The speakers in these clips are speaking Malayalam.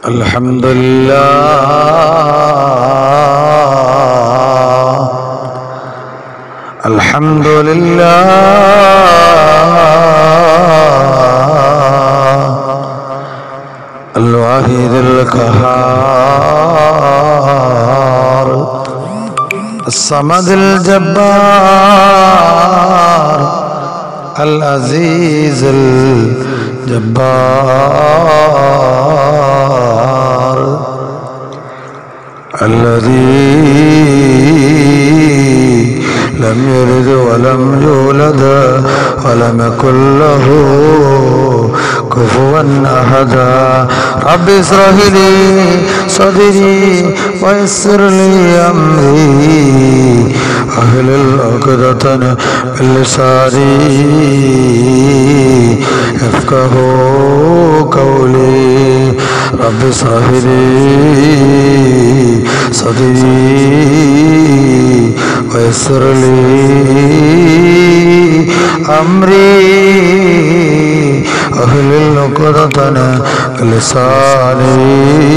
Alhamdulillah, Alhamdulillah, Al-Wahid Al-Qahhar, As-Samad Al-Jabbar, Al-Aziz Al-Jabbar, Alladhi لم يلد ولم يولد ولم يكن له كفوا أحد رب اشرح لي صدري ويسر لي أمري واحلل عقدة من لساني يفقهوا قولي رب اشرح لي صدري ويسر لي أمري واحلل عقدة من لساني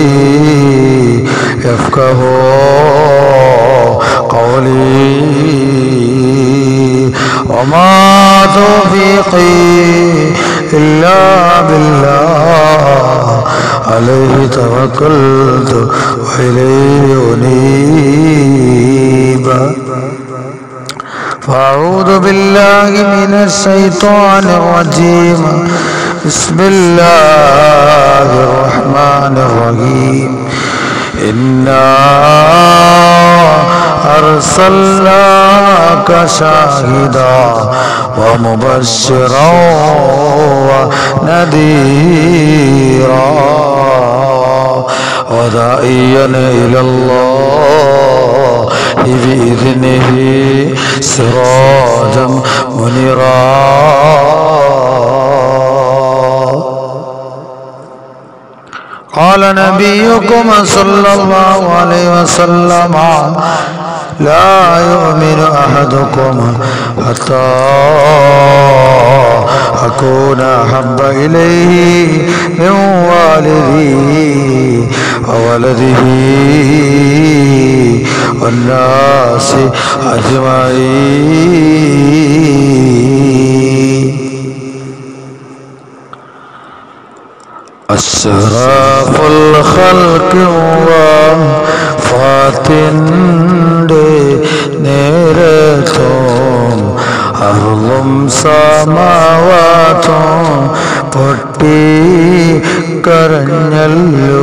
يفقهوا قولي وما توفيقي إلا بالله عليه توكلت وإليه أنيب فأعوذ بالله من الشيطان الرجيم بسم الله الرحمن الرحيم إنا أرسلناك شاهدا ومبشرا ونذيرا وداعيا إلى الله بإذنه سراجا منيرا قال نبيكم صلى الله عليه وسلم لا يؤمن أحدكم حتى أكون أحب إليه من والده وولده والناس أجمعين أشرف الخلق وفاتنده നേരത്തും അർളും സമാവാത്തും പൊട്ടിക്കരഞ്ഞല്ലോ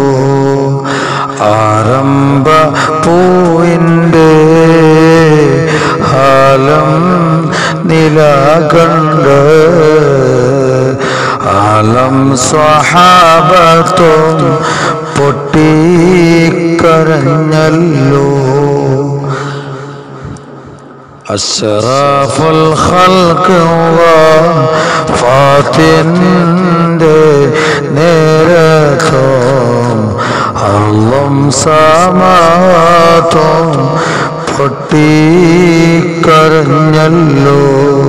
ആരംഭ പൂവിൻ്റെ ഹാലം നില കണ്ട് ആലം സ്വഹാബത്തും പൊട്ടിക്കരഞ്ഞല്ലോ അഷ്റഫുൽ ഖൽഖ് വഫാത്തിൻ്റെ നേരത്തും അർളും സമാവാത്തും പൊട്ടിക്കരഞ്ഞല്ലോ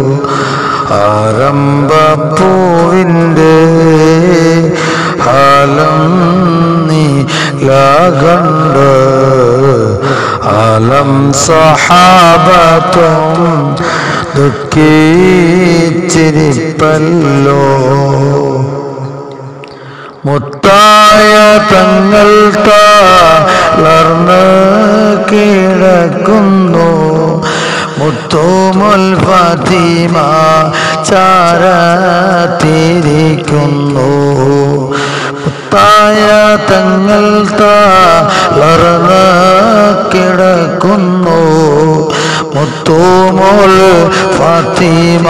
ആരംഭപ്പൂവിൻ്റെ ഹാലം നീലകണ്ട് ആലം സഹാബത്തും ദുഃഖിച്ചിരിപ്പല്ലോ മുത്തായ തങ്ങൾ തളർന്ന് കിടക്കുന്നു മുത്തുമുൽ ഫാത്തിമ ചാരത്തിരിക്കുന്നു മുത്തായ തങ്ങൾ തളർന്ന് കിടക്കുന്നു മുത്തുമുൽ ഫാത്തിമ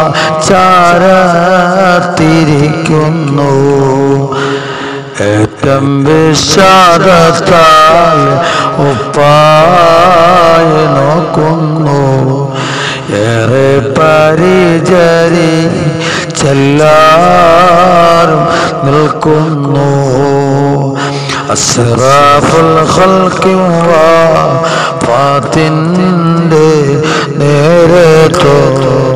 ചാരത്തിരിക്കുന്നു ഏറ്റം വിഷാദത്താൽ ഉപ്പായ നോക്കുന്നു ഏറെ പരിചരി ചെല്ലാരും നിൽക്കുന്നു അസ്റാഫുൽ ഖൽഖി വഫാത്തിൻ്റെ നേരത്തും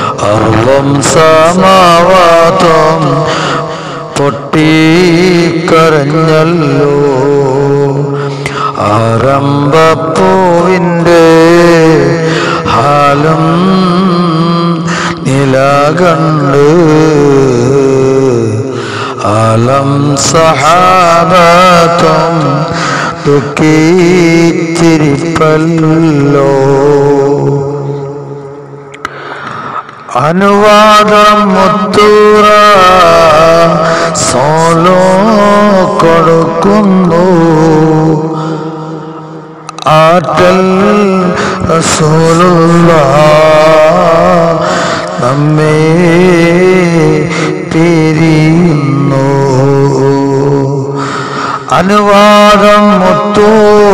അർളും സമാവാത്തും പൊട്ടിക്കരഞ്ഞല്ലോ കരഞ്ഞല്ലോ ആരംഭപ്പൂവിൻ്റെ ഹാലും നിലകണ്ട് ആലം സഹാബത്തും ദുഃഖിച്ചിരിപ്പല്ലോ അനുവാദം മുത്തൂറ സോലോ കൊടുക്കുന്നു ആറ്റൽ റസൂലുള്ളാഹ് നമ്മെ പിരിയുന്നു അനുവാദം മുത്തു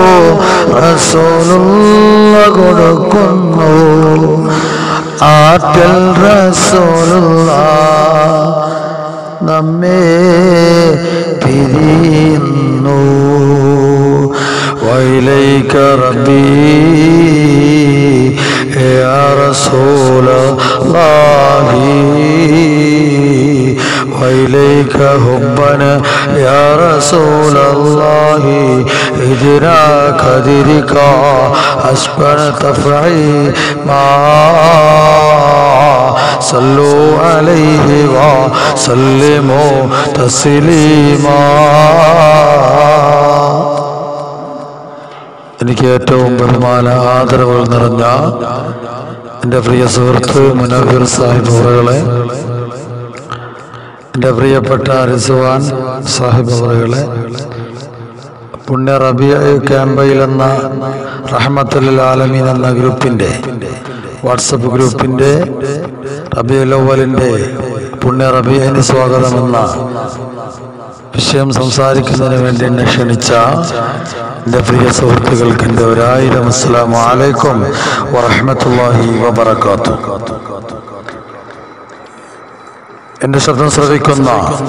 റസൂലുള്ളാഹ് കൊടുക്കുന്നു ആറ്റൽ റസൂലുള്ളാഹ് നമ്മെ പിരിയുന്നു വഇലൈക റബ്ബി യാ റസൂലല്ലാഹി وإليك حبنا يا رسول الله إجرا قدرك أسبر تفعي ما صلوا عليه وسلموا تسليما എനിക്ക് ഏറ്റവും ബഹുമാന ആദരവുകൾ നിറഞ്ഞ എൻ്റെ പ്രിയ സുഹൃത്ത് മുനവ്വിർ സാഹിബ് അവറുകളെ, എൻ്റെ പ്രിയപ്പെട്ട റിസ്വാൻ സാഹിബ് അവറുകളെ, പുണ്യ റബീഅ ക്യാമ്പയിൽ എന്ന റഹ്മത്തുൽ ആലമീൻ എന്ന ഗ്രൂപ്പിൻ്റെ വാട്സപ്പ് ഗ്രൂപ്പിൻ്റെ റബീഉൽ അവ്വലിൻ്റെ പുണ്യ റബീഅന് സ്വാഗതമെന്ന വിഷയം സംസാരിക്കുന്നതിന് വേണ്ടി എന്നെ ക്ഷണിച്ച എൻ്റെ പ്രിയ സുഹൃത്തുക്കൾക്ക് എൻ്റെ 1000 അസ്സലാമു അലൈക്കും വറഹ്മത്തുള്ളാഹി വബറകാതുഹു. എൻ്റെ ശബ്ദം ശ്രവിക്കുന്ന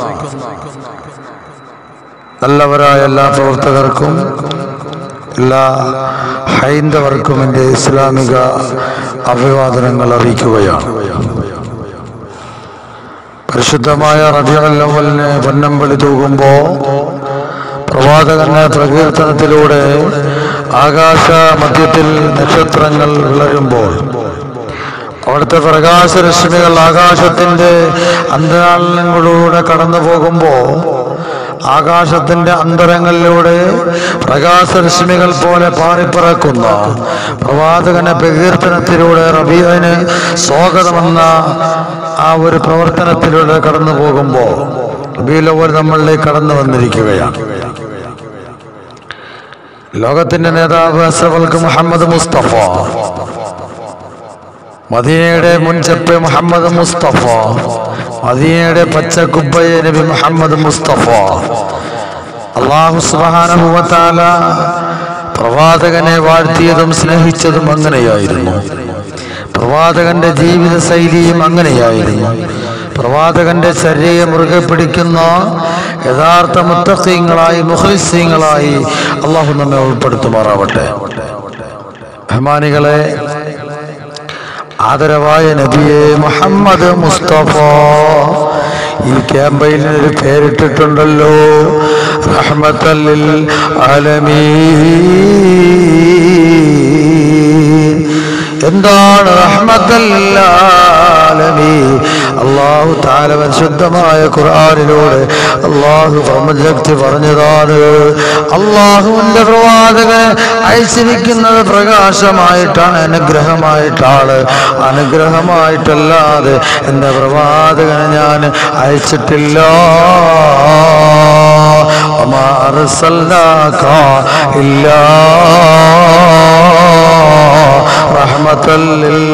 നല്ലവരായ എല്ലാ പ്രവർത്തകർക്കും എല്ലാ ഹൈന്ദവർക്കും എൻ്റെ ഇസ്ലാമിക അഭിവാദനങ്ങൾ അറിയിക്കുകയാണ്. പരിശുദ്ധമായ റബീഉൽ അവ്വലിനെ പൊന്നമ്പലി തൂകുമ്പോൾ പ്രവാചകന്റെ പ്രകീർത്തനത്തിലൂടെ ആകാശ മധ്യത്തിൽ നക്ഷത്രങ്ങൾ വിളരുമ്പോൾ അവിടുത്തെ പ്രകാശരശ്മികൾ ആകാശത്തിൻ്റെ അന്തരാളങ്ങളിലൂടെ കടന്നു പോകുമ്പോൾ ആകാശത്തിൻ്റെ അന്തരങ്ങളിലൂടെ പ്രകാശരശ്മികൾ പോലെ പാറിപ്പറക്കുന്ന പ്രവാചകന്റെ പ്രകീർത്തനത്തിലൂടെ റബീഅന് സ്വാഗതമെന്ന ആ ഒരു പ്രവർത്തനത്തിലൂടെ കടന്നു പോകുമ്പോൾ റബീഉൽ അവ്വൽ നമ്മളിലേക്ക് കടന്നു വന്നിരിക്കുകയാണ്. ലോകത്തിന്റെ നേതാവ് അഷ്റഫുൽ മുഹമ്മദ് മുസ്തഫ, മദീനയുടെ മുൻചെപ്പ് മുഹമ്മദ് മുസ്തഫ, മദീനയുടെ പച്ചക്കുബ്ബയെ നബി മുഹമ്മദ് മുസ്തഫ. അല്ലാഹു സുബ്ഹാനഹു വ തആല പ്രവാചകനെ വാഴ്ത്തിയതും സ്നേഹിച്ചതും അങ്ങനെയായിരുന്നു. പ്രവാചകന്റെ ജീവിത ശൈലിയും അങ്ങനെയായിരുന്നു. പ്രവാചകന്റെ ചര്യയെ മുറുകെ പിടിക്കുന്ന യഥാർത്ഥ മുത്തഖീങ്ങളായി മുഖ്ലിസീങ്ങളായി അല്ലാഹു നമ്മെ ഉൾപ്പെടുത്തുമാറാവട്ടെ. ബഹുമാനികളെ, ആദരവായ നബിയെ മുഹമ്മദ് മുസ്തഫ, ഈ ക്യാമ്പയിന് ഒരു പേരിട്ടിട്ടുണ്ടല്ലോ, റഹ്മത്തൽ ലിൽ ആലമീൻ. എന്താണ് റഹ്മത്തൽ ലിൽ ആലമീൻ? അല്ലാഹു തആല പരിശുദ്ധമായ ഖുർആനിലൂടെ അല്ലാഹു പ്രമജക്തി പറഞ്ഞതാണ്. അല്ലാഹുവിന്റെ പ്രവാചകനെ അയച്ചിരിക്കുന്നത് പ്രകാശമായിട്ടാണ്, അനുഗ്രഹമായിട്ടാണ്. അനുഗ്രഹമായിട്ടല്ലാതെ എൻ്റെ പ്രവാചകനെ ഞാൻ അയച്ചിട്ടില്ല. വമാ അർസൽനാക ഇല്ലാ റഹ്മത്തൽ ലിൽ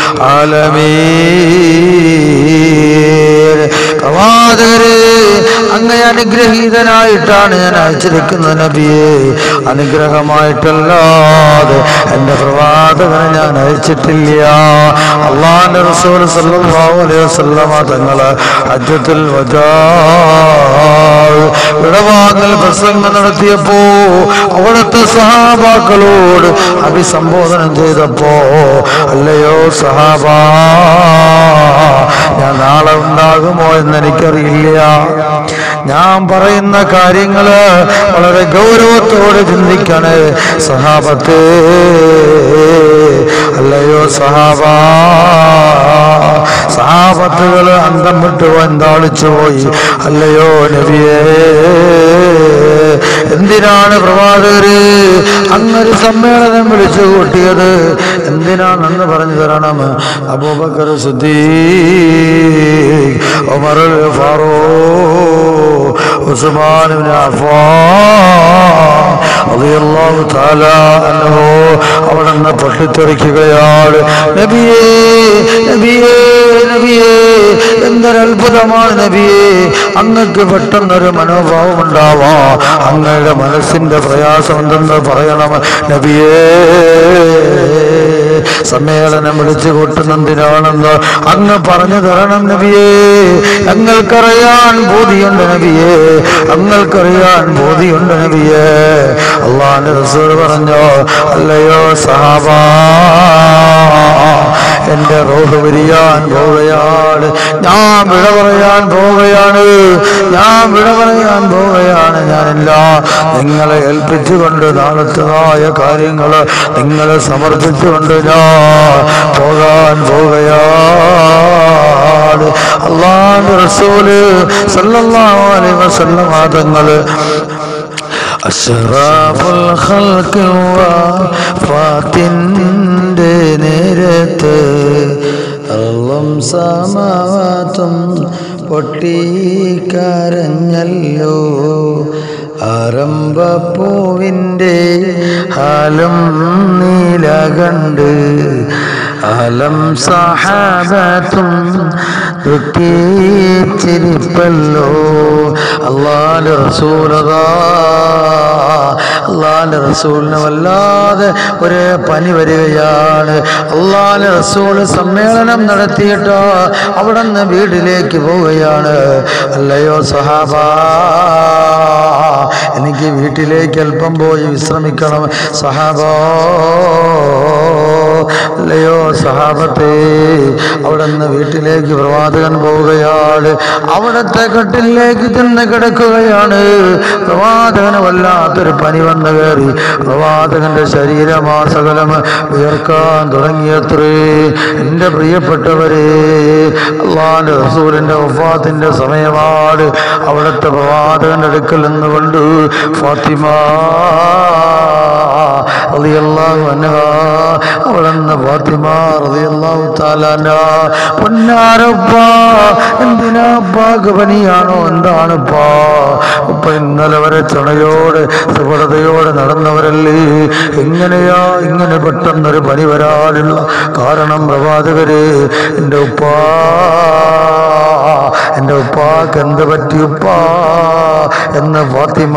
ആലമീൻ. പ്രവാചകരെ, അങ്ങേ അനുഗ്രഹീതനായിട്ടാണ് ഞാൻ അയച്ചിരിക്കുന്നത് നബിയെ. അനുഗ്രഹമായിട്ടല്ലാതെ എൻ്റെ പ്രവാചകനെ ഞാൻ അയച്ചിട്ടില്ല. അല്ലാഹുവിന്റെ റസൂൽ സല്ലല്ലാഹു അലൈഹി വസല്ലമ തങ്ങളെ ഹജ്ജത്തുൽ വദാ വിടവാങ്ങൽ പ്രസംഗം നടത്തിയപ്പോ അവിടുത്തെ സഹാബാക്കളോട് അഭിസംബോധന ചെയ്തപ്പോ, അല്ലയോ സഹാബാ, ഞാൻ നാളെ ഉണ്ടാകുമോ എന്ന് എന്ന് എനിക്കറിയില്ല. ഞാൻ പറയുന്ന കാര്യങ്ങള് വളരെ ഗൗരവത്തോടെ ചിന്തിക്കണേ സഹാബത്ത്. അല്ലയോ സഹാബത്തുകൾ അന്തം വിട്ടു എന്താളിച്ചു പോയി. അല്ലയോ നബിയേ, എന്തിനാണ് പ്രവാചകര് അങ്ങൊരു സമ്മേളനം വിളിച്ചു കൂട്ടിയത്? എന്തിനാണെന്ന് പറഞ്ഞു തരണം. അബൂബക്കർ സിദ്ദീഖ്, ഉമറുൽ ഫാറൂഖ്, ഉസ്മാൻ ഇബ്നു അഫ്ഫാൻ റളിയല്ലാഹു തആല അൻഹു അവിടുന്ന് പൊട്ടിത്തെറിക്കുകയാണ്. നബിയേ നബിയേ നബിയേ, എന്തൊരത്ഭുതമാണ് നബിയേ, അങ്ങക്ക് പെട്ടെന്നൊരു മനോഭാവം ഉണ്ടാവാ. അങ്ങയുടെ മനസ്സിന്റെ പ്രയാസം എന്തെന്ന് പറയണം നബിയേ. സമ്മേളനം വിളിച്ചു കൂട്ടുന്നതിനാണെന്ന് അങ്ങ് പറഞ്ഞു തരണം നബിയേ. ഞങ്ങൾക്കറിയാൻ ബോധിയുണ്ട് നബിയേ, ഞങ്ങൾക്കറിയാൻ ബോധിയുണ്ട് നബിയേ. അല്ലാഹുവിന്റെ റസൂൽ പറഞ്ഞു, അല്ലയോ സഹാബാ, എന്റെ റൂഹ് വിരിയാൻ പോവുകയാണ്, ഞാൻ വിട പറയാൻ പോവുകയാണ്, ഞാൻ വിട പറയാൻ പോവുകയാണ്. ഞാനെല്ലാം നിങ്ങളെ ഏൽപ്പിച്ചുകൊണ്ട് നാളത്തേതായ കാര്യങ്ങൾ നിങ്ങളെ സമർപ്പിച്ചുകൊണ്ട് ഞാൻ പോകാൻ പോവുകയാണ്. അല്ലാഹുവിന്റെ റസൂല് സല്ലല്ലാഹു അലൈഹി വസല്ലം തങ്ങള് അശ്റഫുൽ ഖൽഖ് വഫാത്തിന്റെ നേരത്ത് അർളും സമാവാതും പൊട്ടിക്കരഞ്ഞല്ലോ. ആരംഭപ്പൂവിൻ്റെ ഹാലും നീല കണ്ട് അലം സഹാബത്തും ദുഃഖിച്ചിരിപ്പല്ലോ. അല്ലാഹുവിന്റെ റസൂലിന് വല്ലാതെ ഒരു പനി വരികയാണ്. അല്ലാഹുവിന്റെ റസൂൽ സമ്മേളനം നടത്തിയിട്ട് അവിടെ നിന്ന് വീട്ടിലേക്ക് പോവുകയാണ്. അല്ലയോ സഹാബാ, എനിക്ക് വീട്ടിലേക്ക് അല്പം പോയി വിശ്രമിക്കണം സഹാബാ. അല്ലയോ സഹാബത്തെ, അവിടെ നിന്ന് വീട്ടിലേക്ക് പ്രവാചകൻ പോവുകയാണ്. അവിടത്തെ കട്ടിലേക്ക് തന്നെ കിടക്കുകയാണ്. പ്രവാചകന് വല്ലാത്തൊരു പനി വന്നു കയറി. പ്രവാചകന്റെ ശരീരമാസകലം ഉയർക്കാൻ തുടങ്ങിയത്രേ. എൻ്റെ പ്രിയപ്പെട്ടവരെ, അല്ലാഹുവിന്റെ റസൂലിന്റെ വഫാത്തിന്റെ സമയമാണ്. അവിടുത്തെ പ്രവാചകന്റെ അടുക്കൽ നിന്നുകൊണ്ട് ഫാത്തിമ റളിയല്ലാഹു അൻഹാ, അവിടുന്ന് ഫാത്തിമ റളിയല്ലാഹു തആല അൻഹാ, പൊന്നാരപ്പ, എന്തിനാ ഉപ്പാക്ക് പനിയാണോ, എന്താണ് ഉപ്പാ? ഉപ്പ ഇന്നലെ വരെ ചുണയോടെ സുഹൃതയോടെ നടന്നവരല്ലേ, എങ്ങനെയാ ഇങ്ങനെ പെട്ടെന്നൊരു പനി വരാനുള്ള കാരണം? പ്രവാചകരെ, എൻ്റെ ഉപ്പാക്ക് എന്ത് പറ്റി ഉപ്പാ എന്ന് ഫാത്തിമ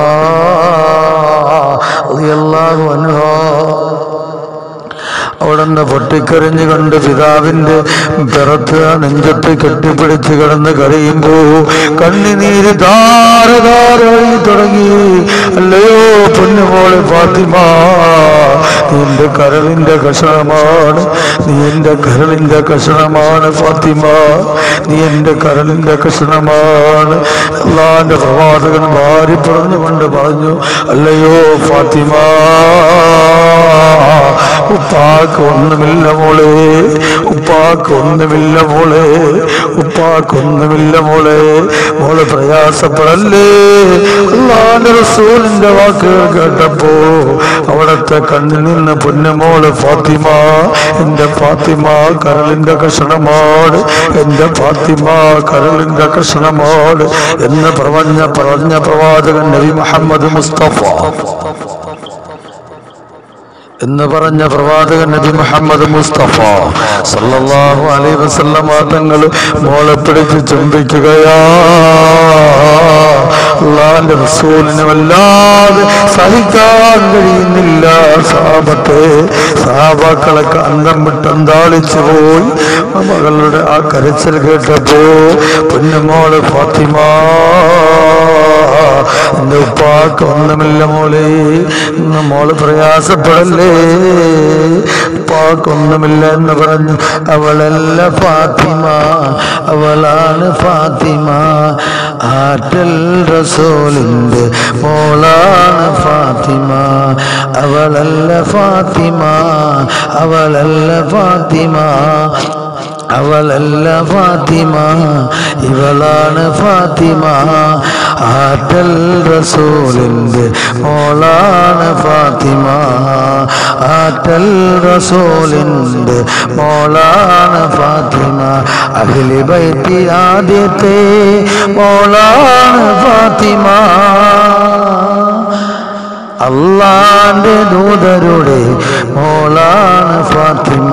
റളിയല്ലാഹു അൻഹാ അവിടുന്ന് പൊട്ടിക്കരഞ്ഞു കണ്ട് പിതാവിന്റെ പിറത്ത് നെഞ്ചത്ത് കെട്ടിപ്പിടിച്ച് കിടന്ന് കരയുമ്പോ കണ്ണിനീര് ധാരധാരമായി തുടങ്ങി. അല്ലയോ പൊന്നുമോളെ ഫാത്തിമ, നീ എൻ്റെ കരളിന്റെ കഷണമാണ്, നീ എൻ്റെ കരളിന്റെ കഷണമാണ് ഫാത്തിമ, നീ എൻ്റെ കരളിന്റെ കഷണമാണ്. അല്ലാഹുവിന്റെ പ്രവാചകൻ വാരി പറഞ്ഞുകൊണ്ട് പറഞ്ഞു, അല്ലയോ ഫാത്തിമ, ഉപ്പാക്ക് ഒന്നുമില്ല മോളെ, ഉപ്പാക്ക് ഒന്നുമില്ല മോളെ, ഉപ്പാക്ക് ഒന്നുമില്ല മോളെ, മോള് പ്രയാസപ്പെടല്ലേ. അല്ലാഹുവിന്റെ റസൂലിന്റെ വാക്കുകൾ കേട്ടപ്പോ അവിടത്തെ കണ്ണിൽ നിന്ന് പൊന്നുമോള് ഫാത്തിമ, എൻ്റെ ഫാത്തിമ കരളിന്റെ കഷണമാണ്, എൻ്റെ ഫാത്തിമ കരളിന്റെ കഷണമാണ് എന്ന് പറഞ്ഞ പ്രവാചകൻ നബി മുഹമ്മദ് മുസ്തഫ എന്ന് പറഞ്ഞ പ്രവാചകൻ നബി മുഹമ്മദ് മുസ്തഫ സല്ലല്ലാഹു അലൈഹി വസല്ലം തങ്ങൾ മോളെ പിടിച്ച് ചുംബിക്കുകയാ. അല്ലാഹുവിന്റെ റസൂലിനെ വല്ലാതെ സഹിക്കാൻ കഴിയുന്നില്ല. സഹാബാക്കളൊക്കെ അന്തം വിട്ട് അന്താളിച്ചു പോയി. മകളുടെ ആ കരച്ചിൽ കേട്ടപ്പോ പൊന്നുമോള് ഫാത്തിമ, എൻ്റെ ഉപ്പാക്ക് ഒന്നുമില്ല മോളെ, ഇന്ന് മോള് പ്രയാസപ്പെടല്ലേ. പാക്കൊന്നുമില്ല എന്ന് പറഞ്ഞു. അവളല്ല ഫാത്തിമ, അവളാണ് ഫാത്തിമ. ആറ്റൽ റസൂലിന്റെ മോളാണ് ഫാത്തിമ. അവളല്ല ഫാത്തിമ, അവളല്ല ഫാത്തിമ, അവളല്ല ഫാത്തിമ, ഇവളാണ് ഫാത്തിമ. ആറ്റൽ റസൂലിന്റെ മോളാണ് ഫാത്തിമ. ആറ്റൽ റസൂലിന്റെ മോളാണ് ഫാത്തിമ. അഹ്ലി ബൈത്തി ആദ്യത്തെ മോളാണ് ഫാത്തിമ. അല്ലാന്റെ ദൂതരുടെ മോളാണ് ഫാത്തിമ.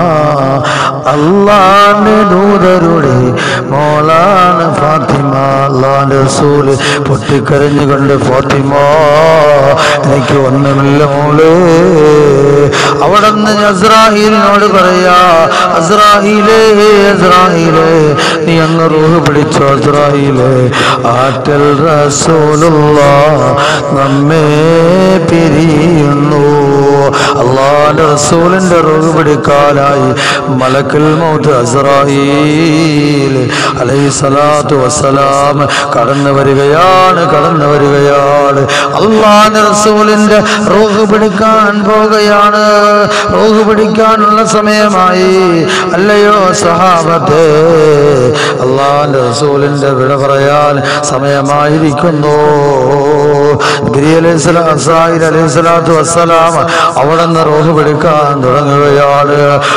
അല്ലാന്റെ ദൂതരുടെ മോളാണ് ഫാത്തിമ. അല്ലാന്റെ റസൂല് പൊട്ടിക്കരഞ്ഞുകൊണ്ട് ഫാത്തിമ എനിക്ക് ഒന്നുമില്ല മോളെ. അവിടുന്ന് അസ്രായീലിനോട് പറയാ, അസ്രായീലേ അസ്രായീലേ നീ അങ്ങ് റൂഹ് പിടിച്ചോ അസ്രായീലേ. ആറ്റൽ റസൂലുള്ളാഹ് നമ്മെ പിരിയുന്നു. അല്ലാഹുവിന്റെ റസൂലിന്റെ റൂഹ് പിടിക്കാനായി മലക്കുൽ മൗത്ത് അസ്രായീൽ അലൈഹിസ്സലാത്തു വസ്സലാം കടന്നു വരികയാണ്. അല്ലാഹുവിന്റെ റസൂലിന്റെ റൂഹ് പിടിക്കാൻ പോകുകയാണ്. റൂഹ് പിടിക്കാനുള്ള സമയമായി. അല്ലയോ സഹാബത്തെ, അല്ലാഹുവിന്റെ റസൂലിന്റെ വിട പറയാൻ സമയമായിരിക്കുന്നു. അലൈഹിസ്സലാത്തു വസ്സലാം അവിടെ നിന്ന് റൂഹ് പിടിക്കാൻ തുടങ്ങുകയാണ്.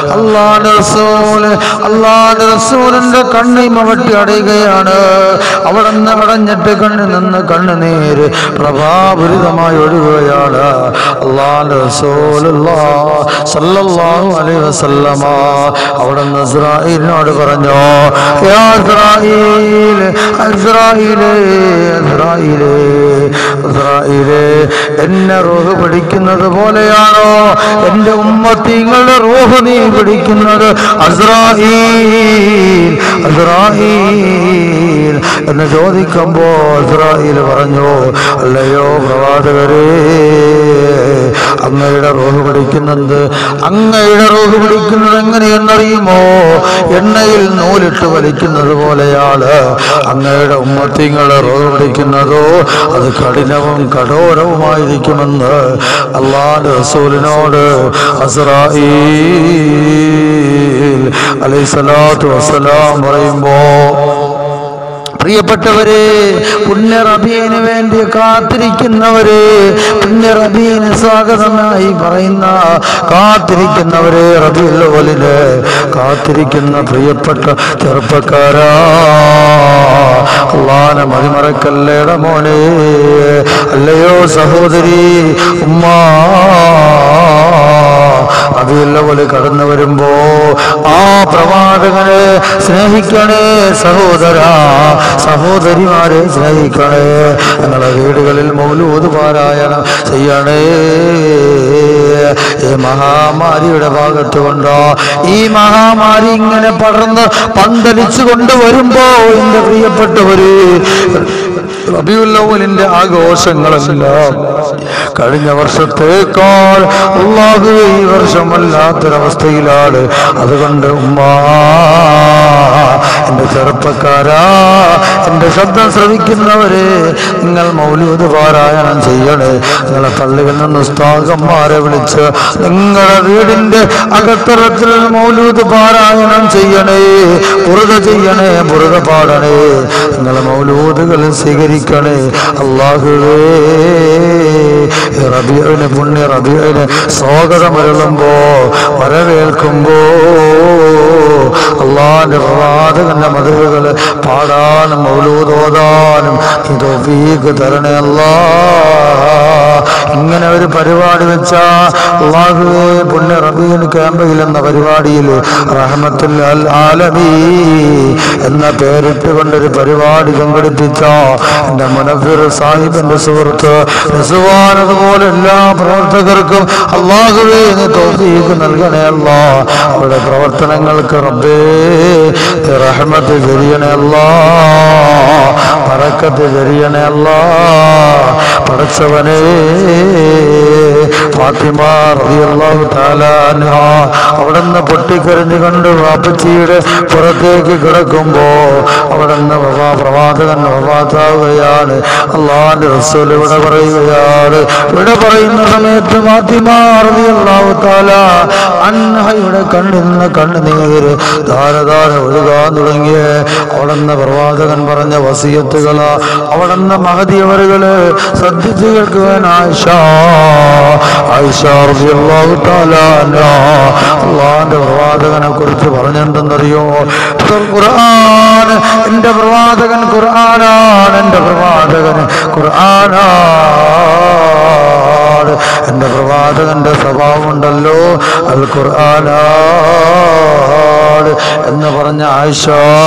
അല്ലാഹുവിന്റെ റസൂലിന്റെ കണ്ണിമ വെട്ടി അടയുകയാണ്. അവിടെ നിന്ന് അടഞ്ഞിട്ട് കണ്ണിൽ നിന്ന് കണ്ണുനീര് പ്രഭാപൂരിതമായി ഒഴുകുകയാണ്. അല്ലാഹുവിന്റെ റസൂലുള്ളാഹി സ്വല്ലല്ലാഹു അലൈഹി വസല്ലമ അവിടെ നിന്ന് ഇസ്രായീലിനോട് പറഞ്ഞു, യാ ഇസ്രായീൽ, ഇസ്രായീലേ, ഇസ്രായീലേ, ഇസ്രായീലേ എന്നെ റൂഹ് പിടിക്കുന്നത് പോലെയാണോ എന്റെ ഉമ്മത്തിങ്ങളുടെ റൂഹ് നീ പിടിക്കുന്നത്? അസ്രായീൽ, അസ്രായീൽ എന്ന് ചോദിക്കുമ്പോ ഇസ്രായീൽ പറഞ്ഞു, അല്ലയോ പ്രവാചകരേ, അങ്ങയുടെ റൂഹ് പിടിക്കുന്നത് എങ്ങനെയെന്നറിയുമോ? എണ്ണയിൽ നൂലിട്ട് വലിക്കുന്നത് പോലെയാണ്. അങ്ങയുടെ ഉമ്മത്തിങ്ങളെ റൂഹ് പിടിക്കുന്നതോ അത് കഠിനവും കഠോരവുമായിരിക്കുമെന്ന് അല്ലാഹുവിന്റെ റസൂലിനോട് അസ്രായീൽ അലൈഹിസ്സലാത്തു വസ്സലാം പറയുമ്പോ, പ്രിയപ്പെട്ടവരെ, പുണ്യ റബീന് വേണ്ടി കാത്തിരിക്കുന്നവരെ, പുണ്യ റബീന് സ്വാഗതമായി പറയുന്ന കാത്തിരിക്കുന്നവരെ, റബീഉൽ അവ്വലിന് കാത്തിരിക്കുന്ന പ്രിയപ്പെട്ട ചെറുപ്പക്കാരാ, അല്ലാഹുവിനെ മതിമറക്കല്ലേട മോനെ. അല്ലയോ സഹോദരി, ഉമ്മാ, റബീഉൽ അവ്വൽ കടന്നു വരുമ്പോ ആ പ്രവാചകനെ സ്നേഹിക്കണേ സഹോദരാ, സഹോദരിമാരെ സ്നേഹിക്കണേ. ഞങ്ങളെ വീടുകളിൽ മൗലൂദ് പാരായണം ചെയ്യണേ. ഈ മഹാമാരിയുടെ ഭാഗത്ത് കൊണ്ടോ ഈ മഹാമാരി ഇങ്ങനെ പടർന്ന് പന്തലിച്ചു കൊണ്ടുവരുമ്പോ എന്റെ പ്രിയപ്പെട്ടവര്, റബീഉൽ അവ്വലിന്റെ ആഘോഷങ്ങളെല്ലാം കഴിഞ്ഞ വർഷത്തേക്കാൾ അല്ലാഹു ഈ വർഷം വല്ലാത്തൊരവസ്ഥയിലാണ്. അതുകൊണ്ട് ഉമ്മാ, എന്റെ ചെറുപ്പക്കാരാ, എന്റെ ശബ്ദം ശ്രവിക്കുന്നവരെ, നിങ്ങൾ മൗലൂദ് പാരായണം ചെയ്യണേ. നിങ്ങളെ പള്ളിയിൽ നിന്ന് ഉസ്താദന്മാരെ വിളിച്ച് നിങ്ങളുടെ വീടിന്റെ അകത്തളത്തിൽ മൗലൂദ് പാരായണം ചെയ്യണേ, ബുറുദ ചെയ്യണേ, ബുറുദ പാടണേ. നിങ്ങളെ മൗലൂദുകൾ സ്വീകരിക്കണേ. അല്ലാഹുവേ, റബീഉന്, പുണ്യ റബീഉന് സ്വാഗതമരുളുമ്പോ, വരവേൽക്കുമ്പോ അല്ലാഹുവിന്റെ പ്രവാചകന്റെ മദ്ഹുകൾ പാടാനും മൗലൂദ് ഓതാനും നീ തൗഫീഖ് തരണേ അല്ലാഹ്. ഇങ്ങനെ ഒരു പരിപാടി വെച്ചാ അല്ലാഹുവേ, പുണ്യ റബീഉൽ ക്യാമ്പയിൽ എന്ന പരിപാടിയിൽ റഹ്മത്തുൽ ആലമീൻ എന്ന പേരിട്ടുകൊണ്ടൊരു പരിപാടി സംഘടിപ്പിച്ച എന്റെ മുനവ്വിർ സാഹിബിന്റെ സുഹൃത്ത് റിസ്വാൻ, അതുപോലെ എല്ലാ പ്രവർത്തകർക്കും അല്ലാഹുവേ നീ തൗഫീഖ് നൽകണേ അല്ലാഹ്. അവരുടെ പ്രവർത്തനങ്ങൾക്ക് റബ്ബേ റഹ്മത്ത് ചൊരിയണേ അല്ലാഹ്, ബറക്കത്ത് ചൊരിയണേ അല്ലാഹ്. പടച്ചവനേ, ഫാത്തിമ റളിയല്ലാഹു തആല അൻഹ അവിടുന്ന് പൊട്ടിക്കരഞ്ഞു കൊണ്ട് വാപ്പച്ചിയുടെ പുറത്തേക്ക് കിടക്കുമ്പോ അവിടുന്ന് പ്രവാചകൻ വഫാത്താവുകയാണ്. അല്ലാഹുവിന്റെ റസൂൽ ഇവിടെ പറയുകയാണ്. ഇവിടെ പറയുന്ന സമയത്ത് ഫാത്തിമ റളിയല്ലാഹു തആല അൻഹയുടെ കണ്ണിൽ നിന്ന് കണ്ണുനീര് ധാരധാര ഒഴുകാൻ തുടങ്ങിയ അവിടുന്ന് പ്രവാചകൻ പറഞ്ഞ വസിയത്തുകളാ അവിടുന്ന് മഹദി അവരുകള് ശ്രദ്ധിച്ചു കേൾക്കുവാൻ ആയിഷ റളിയല്ലാഹു തആല അൻഹ അല്ലാഹുവിന്റെ പ്രവാചകനെ കുറിച്ച് പറഞ്ഞെന്തെന്നറിയോ? ഖുർആൻ എന്റെ പ്രവാചകൻ ഖുർആനാണ്, എന്റെ പ്രവാചകൻ ഖുർആനാണ്, എന്റെ പ്രവാചകന്റെ സ്വഭാവമുണ്ടല്ലോ അൽ ഖുർആനാണ് എന്ന് പറഞ്ഞ ആയിഷ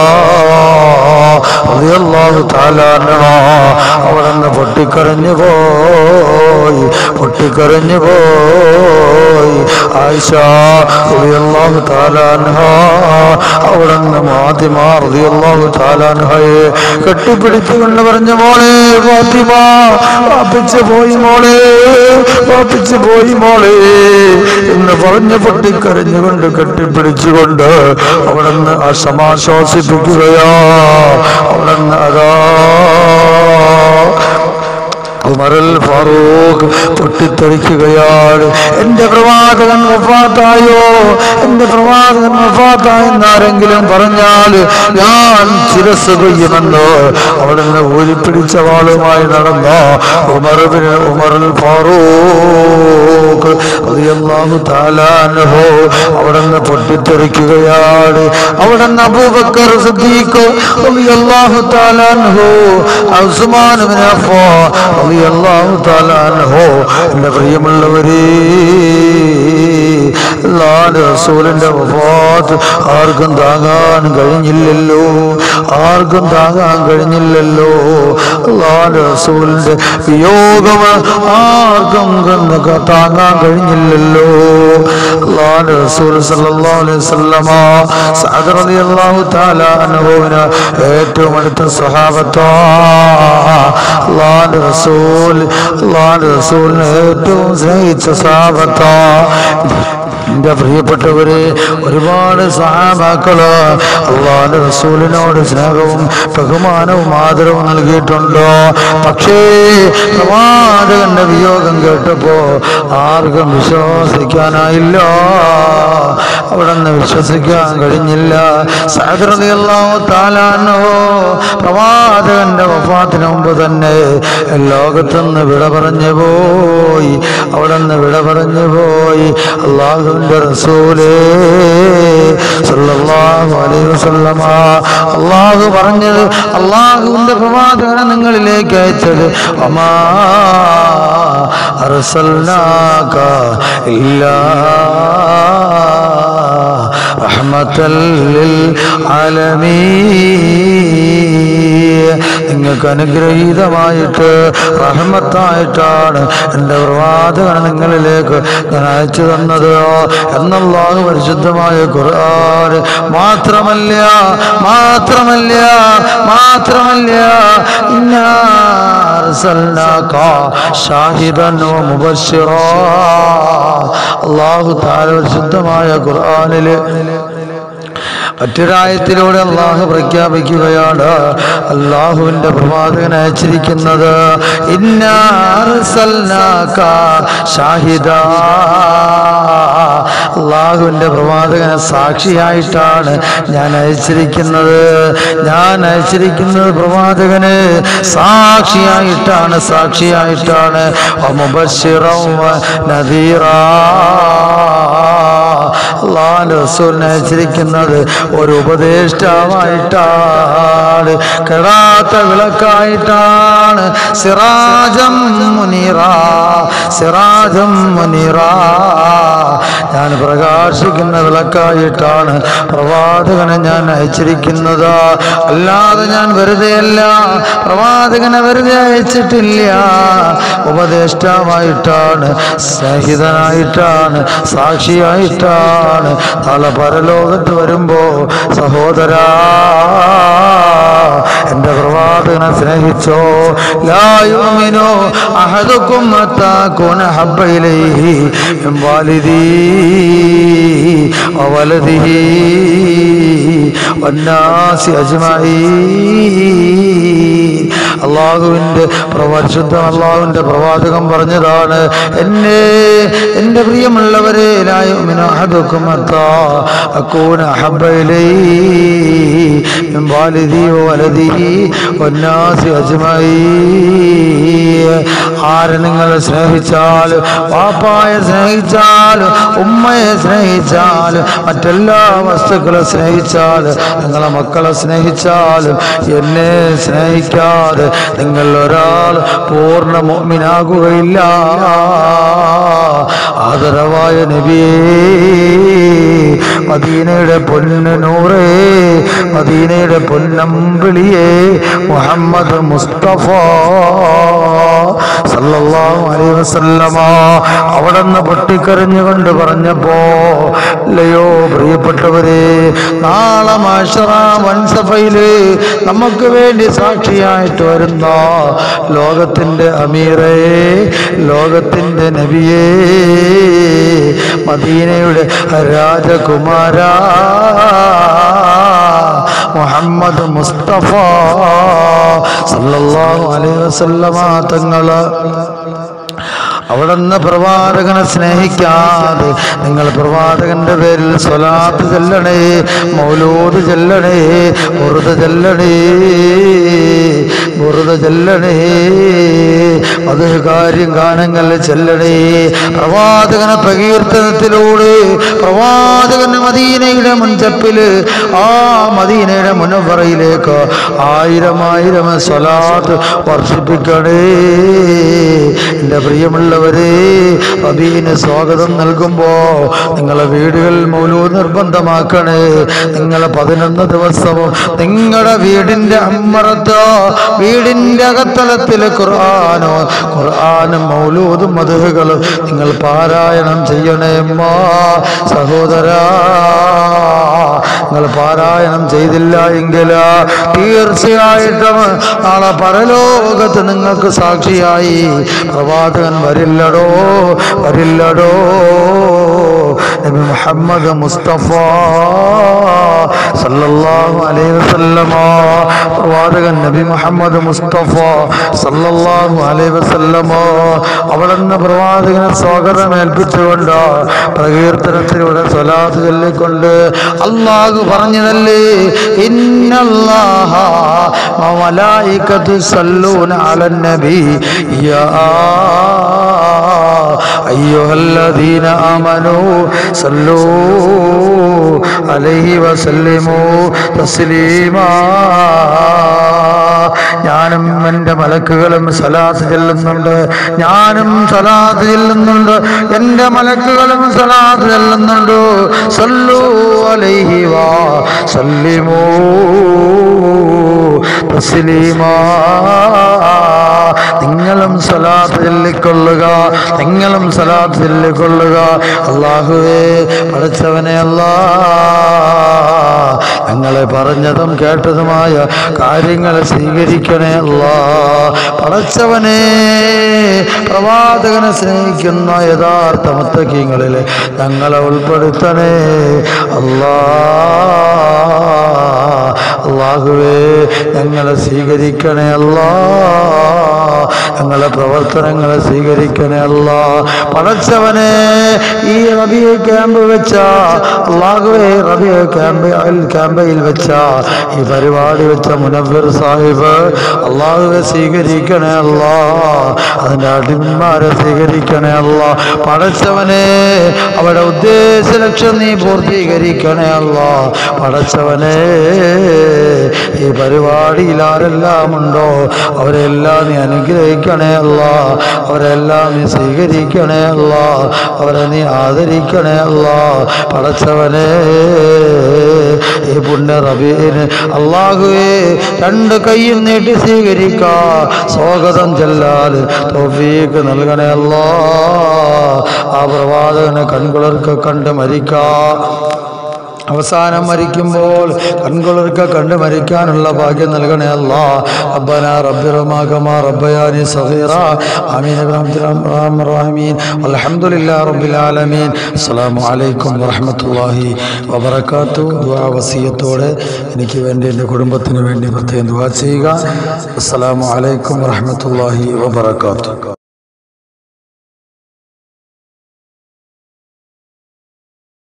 റളിയല്ലാഹു തആല അൻഹ അവിടുന്ന് പൊട്ടിക്കരഞ്ഞു പോയി, പൊട്ടിക്കരഞ്ഞു പോയി. ആയിഷ റളിയല്ലാഹു തആല അൻഹ അവിടുന്ന് ഫാത്തിമ റളിയല്ലാഹു തആല അൻഹയെ കെട്ടിപ്പിടിച്ചുകൊണ്ട് പറഞ്ഞു, മോളെ ഫാത്തിമ, വാപ്പിച്ചു പോയി മോളെ, വാപ്പിച്ചു പോയി മോളെ എന്ന് പറഞ്ഞ് പൊട്ടിക്കരഞ്ഞുകൊണ്ട് കെട്ടിപ്പിടിച്ചുകൊണ്ട് അവിടുന്ന് സമാശ്വാസിപ്പിക്കുകയാ. അവിടുന്ന് അതാ ഉമറുൽ ഫാറൂഖ് പൊട്ടിത്തെറിക്കുകയാണ്. എന്റെ പ്രവാചകൻ വഫാത്തായോ, എന്റെ പ്രവാചകൻ വഫാത്തായെന്ന് ആരെങ്കിലും പറഞ്ഞാൽ ഞാൻ ശിരസ് കൊയ്യുമെന്ന് അവിടുന്ന് ഊരിപ്പിടിച്ച വാളുമായി നടന്ന ഉമറുൽ ഫാറൂഖ് റളിയല്ലാഹു തആല അൻഹു അവിടുന്ന് പൊട്ടിത്തെറിക്കുകയാണ്. അവിടുന്ന് അബൂബക്കർ സിദ്ദീഖ് റളിയല്ലാഹു തആല അൻഹു, ഉസ്മാൻ ഇബ്നു അഫ്ഫാൻ റളിയല്ലാഹു തആല അൻഹു. എൻ്റെ പ്രിയമുള്ളവരേ, അല്ലാഹുവിന്റെ റസൂലിന്റെ വഫാത്ത് ആർക്കും താങ്ങാൻ കഴിഞ്ഞില്ലല്ലോ, ആർക്കും താങ്ങാൻ കഴിഞ്ഞില്ലല്ലോ. അല്ലാഹുവിന്റെ റസൂലിന്റെ വിയോഗം ആർക്കും താങ്ങാൻ കഴിഞ്ഞില്ലല്ലോ. അല്ലാഹുവിന്റെ റസൂൽ സല്ലല്ലാഹു അലൈഹി വസല്ലമ സഅദ് റളിയല്ലാഹു തആല അൻഹുവിന് ഏറ്റവും അടുത്ത സ്വഹാബത്താ. അല്ലാഹുവിന്റെ റസൂലിനെ ഏറ്റവും സ്നേഹിച്ച സ്വഹാബത്താ. എന്റെ പ്രിയപ്പെട്ടവരെ, ഒരുപാട് സഹാബാക്കള് അല്ലാഹുവിന്റെ റസൂലിനോട് സ്നേഹവും ബഹുമാനവും ആദരവും നൽകിയിട്ടുണ്ടോ? പക്ഷേ പ്രവാചകന്റെ വിയോഗം കേട്ടപ്പോ ആർക്കും വിശ്വസിക്കാനായില്ല, അവിടുന്ന് വിശ്വസിക്കാൻ കഴിഞ്ഞില്ല. സഅദ് റളിയല്ലാഹു തആല അൻഹു പ്രവാചകന്റെ വഫാത്തിന് മുമ്പ് തന്നെ ലോകത്തുനിന്ന് വിട പറഞ്ഞു പോയി, അവിടുന്ന് വിട പറഞ്ഞു പോയി. അല്ലാഹുവിന്റെ റസൂലേ സല്ലല്ലാഹു അലൈഹി വസല്ലമ അല്ലാഹു പറഞ്ഞത്, അല്ലാഹുവിന്റെ പ്രവാചകനെ നിങ്ങളിലേക്ക് അയച്ചത് വമാ അർസൽനാക ഇല്ലാ റഹ്മത്തൽ ലിൽ ആലമീൻ. നിങ്ങൾക്ക് അനുഗ്രഹീതമായിട്ട് റഹ്മത്തായിട്ടാണ് എൻ്റെ പ്രവാചകനെ നിങ്ങളിലേക്ക് ഞാൻ അയച്ചു തന്നത് എന്നല്ലാഹു പരിശുദ്ധമായ ഖുർആൻ. മാത്രമല്ല ഇന്നാ അർസൽനാക ഷാഹിദൻ വ മുബശ്ശിറാ. അല്ലാഹു തആല പരിശുദ്ധമായ ഖുർആനിൽ മറ്റൊരായത്തിലൂടെ അള്ളാഹു പ്രഖ്യാപിക്കുകയാണ്, അള്ളാഹുവിന്റെ പ്രവാചകനെ അയച്ചിരിക്കുന്നത് ഇന്നാ അർസൽനാക ഷാഹിദാ. അള്ളാഹുവിന്റെ പ്രവാചകനെ സാക്ഷിയായിട്ടാണ് ഞാൻ അയച്ചിരിക്കുന്നത്. ഞാൻ അയച്ചിരിക്കുന്നത് പ്രവാചകനെ സാക്ഷിയായിട്ടാണ് മുബശ്ശിറൻ വ നദീറാ. അല്ലാഹുവിന്റെ റസൂലിനെ അയച്ചിരിക്കുന്നത് ഒരു ഉപദേഷ്ടാവായിട്ടാണ്, കെടാത്ത വിളക്കായിട്ടാണ്. സിറാജം മുനീറാ. ഞാൻ പ്രകാശിക്കുന്ന വിളക്കായിട്ടാണ് പ്രവാചകനെ ഞാൻ അയച്ചിരിക്കുന്നത്. അല്ലാതെ ഞാൻ വെറുതെയല്ല, പ്രവാചകനെ വെറുതെ അയച്ചിട്ടില്ല. ഉപദേഷ്ടാവായിട്ടാണ്, സ്നേഹിതനായിട്ടാണ്, സാക്ഷിയായിട്ടാണ്. നാളെ പരലോകത്ത് വരുമ്പോ സഹോദരാ, എന്റെ പ്രവാചകനെ സ്നേഹിച്ചോ. ലാ യുമിനു അഹദുക്കും ഹത്താ അകൂന ഹബ്ബ ഇലൈഹി മിൻ വാലിദിഹി വവലദിഹി വന്നാസി അജ്മഈൻ. അല്ലാഹുവിന്റെ പരിശുദ്ധ അല്ലാഹുവിന്റെ പ്രവാചകൻ പറഞ്ഞതാണ്, എന്റെ പ്രിയമുള്ളവരെ, ലാ യുമിനു അഹദുക്കും ഹത്താ അകൂന ഹബ്ബ ഇലൈഹി മിൻ വാലിദിഹി വവലദിഹി വന്നാസി അജ്മഈൻ. ആരെ നിങ്ങൾ സ്നേഹിച്ചാലും, വാപ്പായെ സ്നേഹിച്ചാലും, ഉമ്മയെ സ്നേഹിച്ചാലും, മറ്റെല്ലാ വസ്തുക്കളെ സ്നേഹിച്ചാലും, നിങ്ങളെ മക്കളെ സ്നേഹിച്ചാലും, എന്നെ സ്നേഹിക്കാതെ നിങ്ങൾ ഒരാൾ പൂർണ്ണ മുഅ്മിനാകുകയില്ല. ആദരവായ നബിയേ, മദീനയുടെ പൊന്നു നൂറേ, മദീനയുടെ പൊന്നമ്പിളിയേ, മുഹമ്മദ് മുസ്തഫ സല്ലല്ലാഹു അലൈഹി വസല്ലമ അവിടുന്ന് പൊട്ടിക്കരഞ്ഞുകൊണ്ട് പറഞ്ഞപ്പോ, അല്ലയോ പ്രിയപ്പെട്ടവരെ, നാളെ മഹ്ശറ വൻസഫയില് നമുക്ക് വേണ്ടി സാക്ഷിയായിട്ട് വരുന്ന ലോകത്തിന്റെ അമീറേ, ലോകത്തിന്റെ നബിയേ, മദീനയുടെ രാജകുമാരാ, മുഹമ്മദ് മുസ്തഫ സല്ലല്ലാഹു അലൈഹി വസല്ലമ തങ്ങള് അവിടുന്ന് പ്രവാചകനെ സ്നേഹിക്കാതെ നിങ്ങൾ പ്രവാചകന്റെ പേരിൽ സ്വലാത്ത് ചെല്ലണേ, മൗലൂദ് ചെല്ലണേ, ബുർദ ചെല്ലണേ, ബുർദ ചെല്ലണേ, അത് കാര്യം ഗാനങ്ങൾ ചെല്ലണേ. പ്രവാചകന പ്രകീർത്തനത്തിലൂടെ പ്രവാചകന് മദീനയുടെ മുൻചപ്പില്, ആ മദീനയുടെ മുനവറയിലേക്ക് ആയിരം ആയിരം സ്വലാത്ത് വർഷിപ്പിക്കണേ. എൻ്റെ പ്രിയമുള്ളവരെ, റബീന് സ്വാഗതം നൽകുമ്പോ നിങ്ങളെ വീടുകളിൽ മൗലൂദ് നിർബന്ധമാക്കണേ. നിങ്ങളെ 11 ദിവസവും നിങ്ങളുടെ വീടിന്റെ അമ്മറത്തോ വീടിന്റെ അകത്തലത്തിൽ ഖുർആനും മൗലൂദും മദ്ഹുകളും നിങ്ങൾ പാരായണം ചെയ്യണേ. സഹോദരാ, നിങ്ങൾ പാരായണം ചെയ്തില്ല എങ്കിൽ തീർച്ചയായിട്ടും നാളെ പരലോകത്ത് നിങ്ങൾക്ക് സാക്ഷിയായി പ്രവാചകൻ വരില്ലടോ, വരില്ലടോ. നബി മുഹമ്മദ് മുസ്തഫ സല്ലല്ലാഹു അലൈഹി വസല്ലമ, പ്രവാചകൻ നബി മുഹമ്മദ് മുസ്തഫ സല്ലല്ലാഹു അലൈഹി വസല്ലമ അവിടുന്ന് പ്രവാചകനെ സ്വാഗതം ഏൽപ്പിച്ചുകൊണ്ട് പ്രകീർത്തനത്തിലൂടെ സ്വലാത്ത് ചൊല്ലിക്കൊണ്ട് അല്ലാഹു പറഞ്ഞതല്ലേ, ഇന്നല്ലാഹ വമലായികതു സല്ലൂന അലൻ നബി യാ അയ്യുഹല്ലദീന ആമനൂ സല്ലൂ അലൈഹി വസല്ലിമൂ തസ്ലീമാ. ഞാനും എൻ്റെ മലക്കുകളും സലാത്ത് ചെല്ലുന്നുണ്ട്, ഞാനും സലാത്ത് ചെല്ലുന്നുണ്ട്, എൻ്റെ മലക്കുകളും സലാത്ത് ചെല്ലുന്നുണ്ട്. സല്ലൂ അലൈഹി വസല്ലിമൂ തസ്ലീമാ. നിങ്ങളും സലാത്ത് ചൊല്ലിക്കൊള്ളുക, നിങ്ങളും സലാത്ത് ചൊല്ലിക്കൊള്ളുക. അല്ലാഹുവേ, പഠിച്ചവനെ അല്ലാ, ഞങ്ങളെ പറഞ്ഞതും കേട്ടതുമായ കാര്യങ്ങളെ സ്വീകരിക്കണേ അല്ലാ. പഠിച്ചവനെ, പ്രവാചകനെ സ്നേഹിക്കുന്ന യഥാർത്ഥ മുത്തഖീങ്ങളിൽ ഞങ്ങളെ ഉൾപ്പെടുത്തണേ അല്ലാ. അല്ലാഹുവേ, ഞങ്ങളെ സ്വീകരിക്കണേ അല്ലാ, ഞങ്ങളെ പ്രവർത്തനങ്ങളെ സ്വീകരിക്കണേ അല്ലാ. പഠിച്ചവനെ, ഈ റബിയ ക്യാമ്പ് വെച്ച അല്ലാഹുവേ, റബിയ ക്യാമ്പയിൽ വെച്ച ഈ പരിപാടി വെച്ച മുനവ്വിർ സാഹിബ് അല്ലാഹുവേ സ്വീകരിക്കണേ അല്ലാ, അതിൻ്റെ അടിമമാരെ സ്വീകരിക്കണേ അല്ലാ. പഠിച്ചവനെ, അവിടെ ഉദ്ദേശ ലക്ഷ്യം നീ പൂർത്തീകരിക്കണേ അല്ലാ. പഠിച്ചവനെ, ഈ പരിപാടിയിൽ ഖബറിൽ ആരെല്ലാം ഉണ്ടോ അവരെല്ലാം നീ അനുഗ്രഹിക്കണേ അല്ലാ, അവരെല്ലാം നീ സ്വീകരിക്കണേ അല്ലാ, അവരെ നീ ആദരിക്കണേ അല്ലാ. പടച്ചവനെ ഈ പുണ്യ റബീന് അല്ലാഹുവേ രണ്ട് കൈയും നീട്ടി സ്വീകരിക്കാ സ്വാഗതം ചെല്ലാൽ തൗഫീഖ് നൽകണേ അല്ലാ. ആ പ്രവാചകനെ കൺകുളിർക്ക് കണ്ട് മരിക്കാ, അവസാനം മരിക്കുമ്പോൾ കൺകുളിർക്ക് കണ്ട് മരിക്കാനുള്ള ഭാഗ്യം നൽകണേ അല്ലാ. റബ്ബനാ റബ്ബിർഹംഹുമാ കമാ റബ്ബയാനി സഗീറാ. ആമീൻ ബിറഹ്മതിക വൽഹംദുലില്ലാഹി റബ്ബിൽ ആലമീൻ. അസ്സലാമു അലൈക്കും വറഹ്മത്തുള്ളാഹി വബറകാതുഹു. ദുആ വസിയത്തോടെ എനിക്ക് വേണ്ടി എൻ്റെ കുടുംബത്തിന് വേണ്ടി പ്രത്യേകം ദുആ ചെയ്യുക. അസ്സലാമു അലൈക്കും വറഹ്മത്തുള്ളാഹി വബറകാതുഹു.